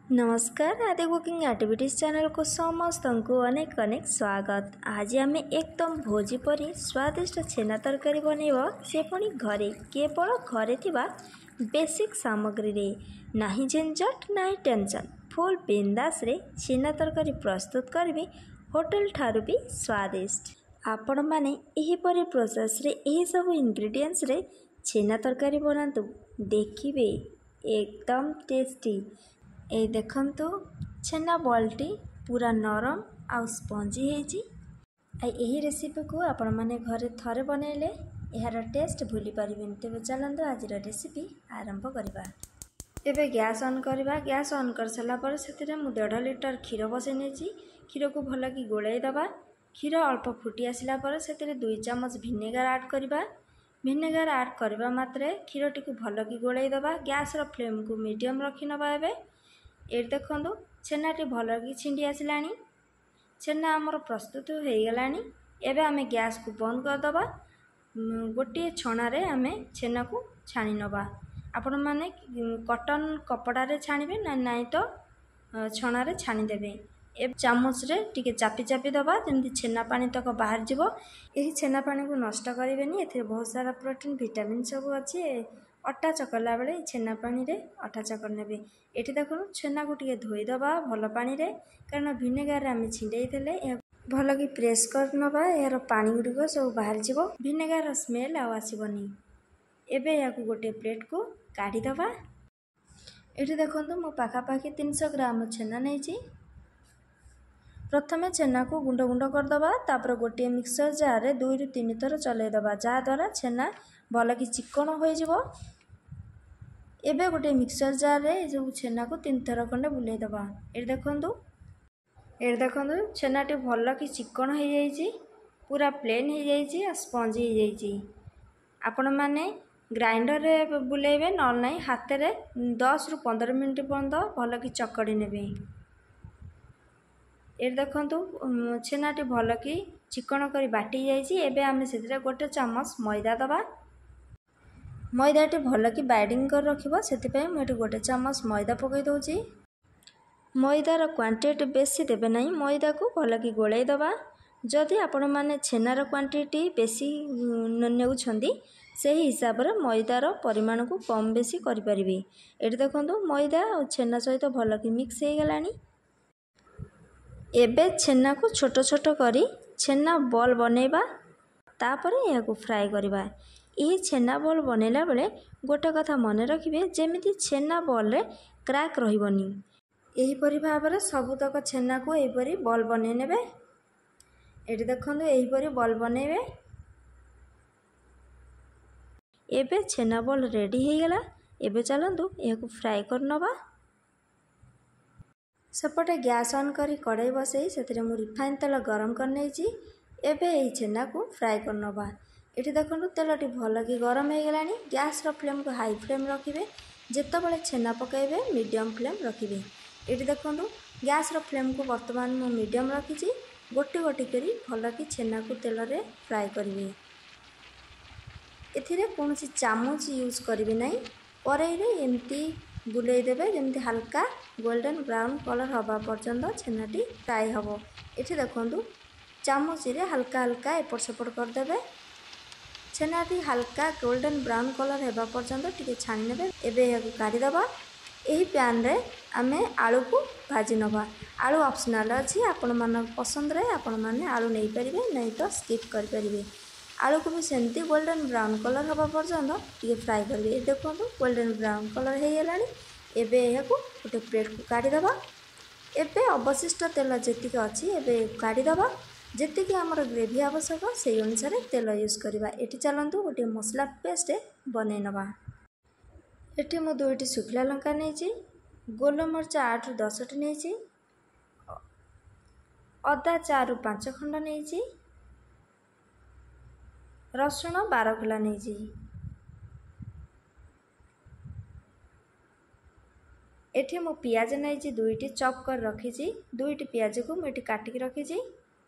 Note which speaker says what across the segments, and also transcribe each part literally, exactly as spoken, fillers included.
Speaker 1: नमस्कार आदि cooking activities channel को समस्त को अनेक अनेक स्वागत। आज आम एकदम भोजी परी स्वादिष्ट छेना तरकारी बनैब से पुणी घरे केवल घरे थिबा बेसिक सामग्री रे नाही झंझट नाही टेंशन फुल बिंदास रे छेना तरकारी प्रस्तुत करी होटल ठारू भी स्वादिष्ट। आपण माने एही परी प्रोसेस रे एही सब इंग्रेडिएंट्स रे छेना तरकारी बनातु देखिबे एकदम टेस्टी। ए देखंतु छेना बॉलटी पूरा नरम आउ स्पंजी हेजी। यही रेसिपी को आपण माने घरे थरे बनैले यार टेस्ट भूली पारिबेन। तेबे चलंतु आज रेसिपी आरंभ करबा। एबे गैस ऑन करबा। गैस ऑन कर सला पर सेतिरे मु डेढ़ लिटर क्षीर बसै नेची। क्षीर को भल की गोलाई दबा। क्षीर अल्प फुटी आसिला पर सेतिरे दुई चम्मच विनेगर ऐड करबा। विनेगर ऐड करबा मात्रे क्षीर टी को भल की गोलाई दबा। गैस रो फ्लेम को मीडियम रखि नबा। एबे ये देखो छेनाटी भल कि छिंडी आसलानी। छेना आमर प्रस्तुत हो गलानी। एबे आमे गैस को बंद करदबा। गोटे छणारे आमे छेना को छाणी नबा। आपण माने कॉटन कपड़ा रे छाणीबे ना नाइ तो छणारे छाणी देबे। ए चामच रे टिके चापी चापी दबा जेमति छेना पानी तक बाहर जिवो। एही छेना पानी को नष्ट करिवेनी। एथे बहुत सारा प्रोटीन विटामिन सब अछि। अटा चकला बेले छेना पानी रे अटा चकर नेबे। एठी देखो छेना को टिके धोई दबा भल पानी रे कारण विनेगर रे आमे छिंडेई देले भल की प्रेस कर नबा। यार पानी गुडिको सब बाहर जिवो। विनेगर स्मेल आ आसीबनी। एबे या को गोटे प्लेट को काढी दबा। एठी देखंतु मो पाखा पाखी तीन सौ ग्राम छेना नेची। प्रथमे छेना को गुंड गुंड कर दबा। तापर गोटे मिक्सर जार रे दुई रु तीन थर चलै दबा जा द्वारा छेना भल की चिकन होई जिवो। एबे गोटे मिक्सर जार रे जो छेना को तीन थर खंडे बुलाई दबा। ए देखंतु ए देखंतु छेनाटी भल की चिकन हो जाइछि। पूरा प्लेन हो जाइछि आ स्पंज हो जाइछि। आपण माने ग्राइंडर रे बुलाइबे नल नाही हाथ रे दस रु पंद्रह मिनिट पर्यंत भल की चकड़ी नेबे। ए देखंतु छेनाटी भल की चिकन करी बाटी जाइछि। एबे आमे सेतिरे गोटे चम्मच मैदा दबा। मैदाटी भल की बाइडिंग कर रखिबो सेति मुझे गोटे चम्मच मैदा पकई दौची। मैदार क्वांटिटी बेसी देबे नहीं। मैदा को भल की गोलाई दबा। जदि आपण माने छेनार क्वांटिटी बेसी नेउछंदी सेही हिसाब रे मैदार परिमाण को कम बेसी करि परिबे। एठी देखंतु मैदा और छेना सहित भल की मिक्स हे गलानी। एबे छेना को छोट छोट करी छेना बॉल बनेबा। तापरे या को फ्राई करबा। यही छेना बॉल बनैला बेले गोटे कथा मन रखिबे जेमिति छेना बॉल रे क्रैक रहिबनी। एही परि भाबरे सबुतक छेना को एही परि बॉल बनै नेबे। एठी देखंतु एही परि बॉल बनैबे। एबे छेना बॉल रेडी हे गला। एबे चलंतु या को फ्राई कर नबा। सेपटे गैस ऑन करी कढ़ाई बसई सेतिरे मु रिफाइन तेल गरम कर नेछि। एबे एही छेना को फ्राई कर नबा। एठी देखंतु तेलटी भल की गरम हो गलानी। गैस रो फ्लेम को हाई फ्लेम रखिबे। जेतेबेले छेना पकाइबे मीडियम फ्लेम रखिबे। एठी देखंतु गैस रो फ्लेम को वर्तमान मु मीडियम रखिछि। गोटी गोटी करी भल की छेना को तेल रे फ्राई करिवे। एथिरे कोनोसी चामच यूज करिवे नाही। कढ़ाई रे एमती बुलाई देबे जेमती हल्का गोल्डन ब्राउन कलर हबा पर्यंत छेनाटी फ्राई हबो। एठी देखंतु चामच रे हल्का हल्का एपट सेपट कर देबे। छेनाटी हल्का गोल्डन ब्राउन कलर हेबा पर्यंत टिके छाणी नेबे। एबे याको काढी दबा। एही पैन रे आमे आलू को भाजी नबा। आलू ऑप्शनल अछि। आपण मन पसंद रे आपण माने आलू नै परिबे नै तो स्किप कर परिबे। आलू को भी सेमती गोल्डन ब्राउन कलर हबा पर्यंत टिके फ्राई करबे। देखंतु गोल्डन ब्राउन कलर हे गेलानी। एबे याको गोटे प्लेट को काढी दबा। एबे अवशिष्ट तेल जेतिक अछि एबे काढी दबा। जेतिकी आमर ग्रेवी आवश्यक से अनुसार तेल यूज करबा। एठी चलंतु गोटे मसला पेस्ट बनै नबा। एठी मु दुईटी सुखला लंका नेछि। गोलमरिच आठ रु दस टी नेछि। अदा चार रु पाँच खंड नेछि। रसुण बारह खोला नेछि। एठी मु पियाज नेछि दुईटी चॉप कर रखिछि। दुईटी पियाज को मु एठी काटि के रखिछि।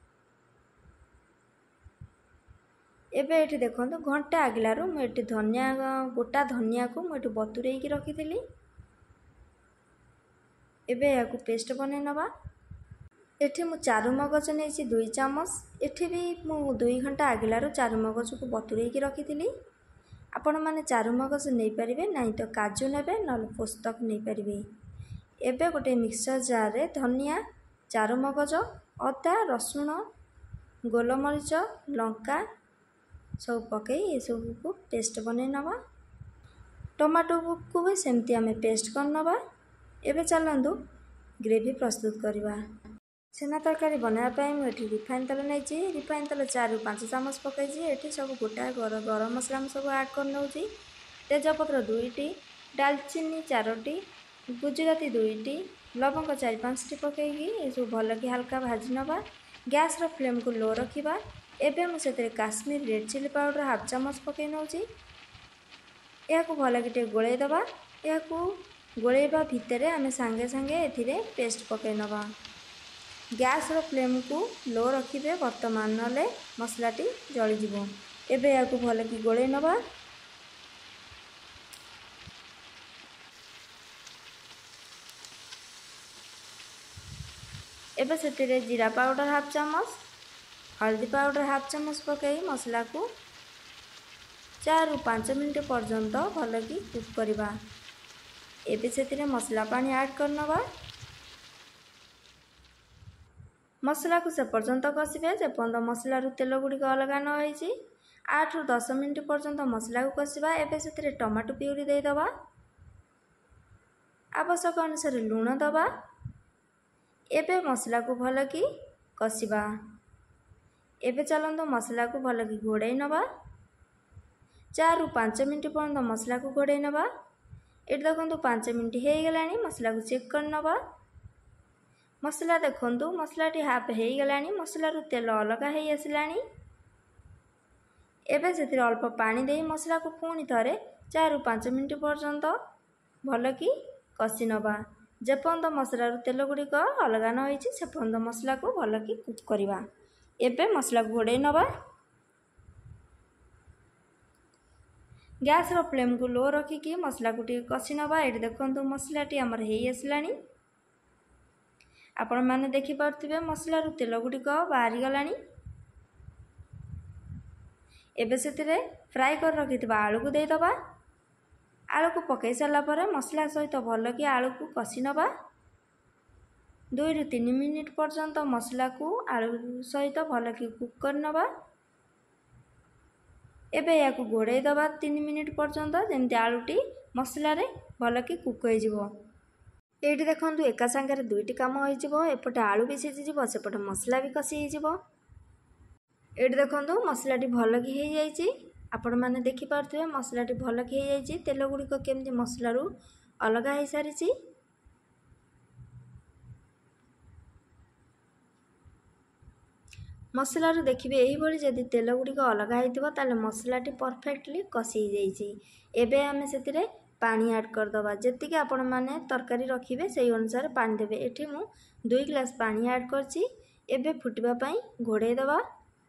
Speaker 1: एबे एठी देखंतु घंटा आगलारू मु एठी धनिया गोटा धनिया को मु एठी बतुरेई की रखिथिली। एबे या पेस्ट बनै नवा। एठी मु चारु मगज नहीं दुई चामच। एठी भी मु दुई घंटा आगिलारू चारु मगज को बतुरे की रखी। आपण माने चारु मगज नहीं पारिबे, नहीं तो काजू नेबे न पोस्तक नहीं पारिबे। एबे गोटे मिक्सर जार रे धनिया, चारु मगज, अदा, रसुण, गोलमरीच, लंका सब पकई ये सब को पेस्ट बनै नवा। टमाटो को भी सेमती आमे पेस्ट कर नवा। एबे चलंदु ग्रेवी प्रस्तुत करवा। छेना तरकारी बनाया मुझे रिफाइन तेल नहीं। रिफाइन तेल चार पाँच चामच पकई। एटी सब गोटा गर गरम मसला सब ऐड कर नौची। तेजपत्र दुईटी, डालचीनी चारोटी, गुजराती दुईटी, लवंग चार पाँच टी पकईकी ये सब भल कि हल्का भाजी नवा। गैस रो फ्लेम को लो रखिबा। एबे मुझे Kashmir red chilli powder half चामच पकई नौची। या भल कि गोलई दबा। या गोलैबा भितर आमे सांगे सांगे एथिरे पेस्ट पकई नवा। गैस रो फ्लेम को लो रखिबे वर्तमान, नले मसलाटी जली जिवो। एबे या भल कि गोलई नवा। एबे सेतिरे जीरा पाउडर हाफ चामच, हल्दी पाउडर हाफ चामच पकई मसला को चार रु पाँच मिनट पर्यंत भल कि कुक करवा। एबे सेतिरे मसला पानी ऐड कर नवा। मसला को से पर्यंत कषिबे जे पर्यंत मसला रु तेल गुड़िक अलग न होइछि। आठ रु दस मिनट पर्यंत मसला को कषिबा। एबे सेतिरे टमाटो प्यूरी दे दबा। आवश्यक अनुसार लूण दबा। एबे मसला को भल कि कषिबा। एबे चलंदो मसला को भल कि घोड़ाई नवा। चार रु पाँच मिनट पर्यंत मसला को घोड़ाई नवा। एट देखो पाँच मिनट हो गलानी। मसला को चेक कर नवा। मसला देखो मसलाटी हाफ हो गलानी। मसला रु तेल अलग हो आसलानी। एबे से अल्प पानी दे मसला को पुणी थरे चार रु पाँच मिनट पर्यंत भल कि कषि नवा। जेपर्यंत मसला रु तेल गुड़िक अलग न होइछि से पर्यंत मसला को भल कि कुक करवा। एबे मसला को घोड़ाई नवा। गैस रो फ्लेम को लो रखिकी मसला को टी कषि नवा। ये देखो मसलाटी आमर हो आसलानी। आपण माने देखि पारथिबे मसला रु तेल गुड़िक बाहरी गलानी। एबे सेतिरे फ्राई कर रखिथिबा आलू को दे दबा। आलू को पकई सारा पर मसला सहित भल कि आलू को कषि नवा। दुई रु तीन मिनिट पर्यंत मसला को आलू सहित भल कि कुक कर नवा। एबे या घोड़ाई दबा तीन मिनिट पर्यंत जेमती आलूटी मसला रे भल कि कुक हो जिवो। एठी देखंतु एका संगे दुईटी काम हो जिवो। एपटे आलू भी सिझी जिवो, सेपटे मसला भी कषि हो जिवो। एठी देखंतु मसलाटी भल कि हो जाइछि। आपण माने देखि पारथिबे मसलाटी भल कि हो जाइछि। तेल गुड़िक केमती मसला रु अलग हो सारिछि। मसला रु देखिबे एही भली जदि तेल गुड़िक अलग होइतिबो ताले मसलाटी परफेक्टली कषि हो जाइछि। एबे आमे सेतिरे पानी ऐड कर दबा। जेतिके आपण माने तरकारी रखिबे सेही अनुसार पानी देबे। एठी मु दुई ग्लास पानी ऐड करछि। एबे फुटिबा पई घोड़ाई दबा।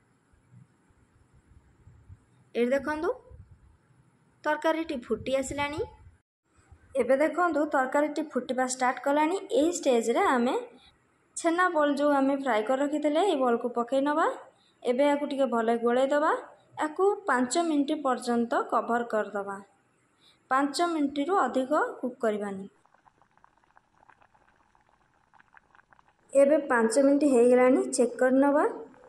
Speaker 1: ए देखंतु तरकारीटी फुटी आसलानी। एबे देखंतु तरकारीटी फुटिबा स्टार्ट कलानी। एही स्टेज रे आमे छेना बॉल जो आमे फ्राई कर रखिथिले ए बॉल को पकई नवा। एबे याकू टिके भले गोळाई दबा। याकू पाँच मिनट पर्यंत कवर कर दबा। पाँच मिनट रु अधिक कुक करबानी। एबे पाँच मिनट हो गलानी। चेक कर नवा।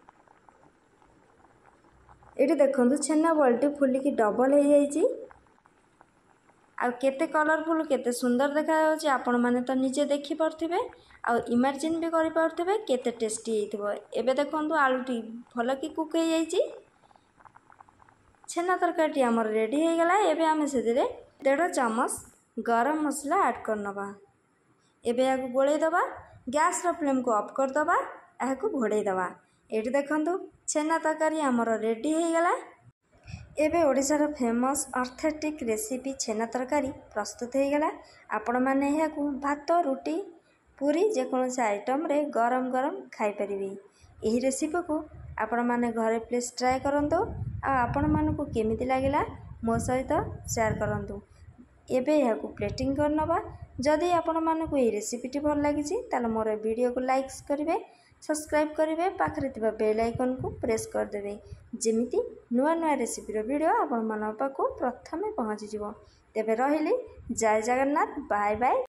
Speaker 1: एटी देखंतु छेना बॉलटी फुलिकी डबल हो जाइछि। आ केते कलरफुल केते सुंदर देखा जाउछि आपण माने तो निजे देखि पारथिबे आ इमेजिन भी करि पारथिबे केते टेस्टी हेइथिबो। एबे देखंतु आलूटी भल कि कुक हो जाइछि। छेना तरकारी हमर रेडी हो गला। एबे आमे सेदिरे डेढ़ चामच गरम मसला ऐड कर नवा। एबे याकू गोळाई दबा। गैस रो फ्लेम को ऑफ कर दबा। याकू घोड़ाई दबा। एटी देखंतु छेना तरकारी हमर रेडी हो गला। एबे ओडिशार फेमस ऑथेंटिक रेसिपी छेना तरकारी प्रस्तुत हो गला। आपण माने याकू भात, रुटी, पूरी जेकोसी आइटम रे गरम गरम खाई परिबे। एही रेसिपी को आपण माने घरे प्लीज ट्राई करंतु। आ आपण मानकू केमिति लागिला मो सहित शेयर करंतु। एबे याकू प्लेटिंग कर नवा। जदि आपण मानक ये रेसिपीटी भल लगी ताल मोर वीडियो को लाइक करेंगे, सब्सक्राइब करेंगे, पाखरे थिबा बेल आइकन को प्रेस करदेवे जेमिति नुआ नुआ रेसिपीर वीडियो आपण मान पाखु प्रथमे पहुँची जिवो। तेबे रहिली, जय जगन्नाथ, बाय बाय।